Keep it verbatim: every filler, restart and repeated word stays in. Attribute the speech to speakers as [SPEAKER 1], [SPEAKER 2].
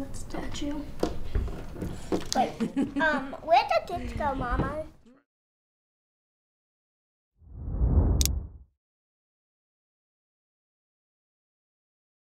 [SPEAKER 1] that statue.
[SPEAKER 2] Wait, um, where'd the kids go, Mama?